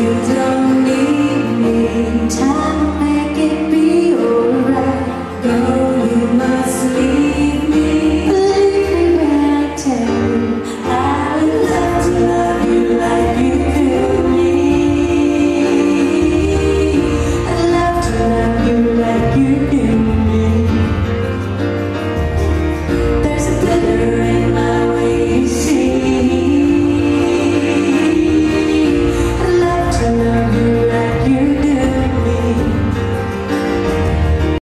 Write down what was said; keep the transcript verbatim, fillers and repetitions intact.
don't need me. Time will make it be alright. Go, you must leave me. Believe me when I tell you, I would love to love you like you do me. I'd love to love you like you do.